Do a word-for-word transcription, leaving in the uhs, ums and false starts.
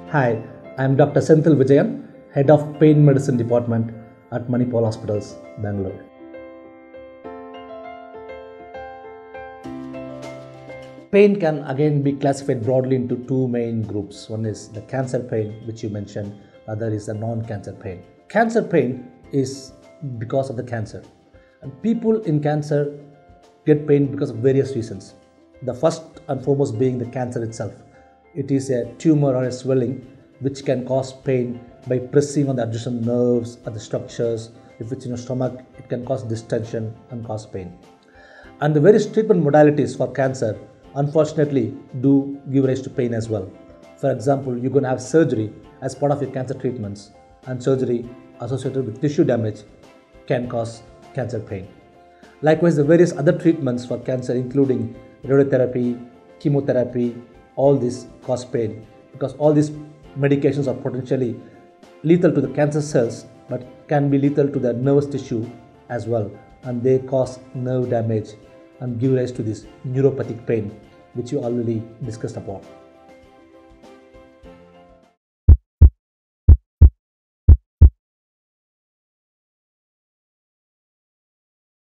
Hi, I am Doctor Senthil Vijayan, Head of Pain Medicine Department at Manipal Hospitals, Bangalore. Pain can again be classified broadly into two main groups. One is the cancer pain, which you mentioned, other is the non-cancer pain. Cancer pain is because of the cancer. And people in cancer get pain because of various reasons. The first and foremost being the cancer itself. It is a tumor or a swelling which can cause pain by pressing on the adjacent nerves or the structures. If it's in your stomach, it can cause distension and cause pain. And the various treatment modalities for cancer unfortunately do give rise to pain as well. For example, you're going to have surgery as part of your cancer treatments, and surgery associated with tissue damage can cause cancer pain. Likewise, the various other treatments for cancer including radiotherapy, chemotherapy, all these cause pain because all these medications are potentially lethal to the cancer cells but can be lethal to the nervous tissue as well, and they cause nerve damage and give rise to this neuropathic pain which you already discussed about.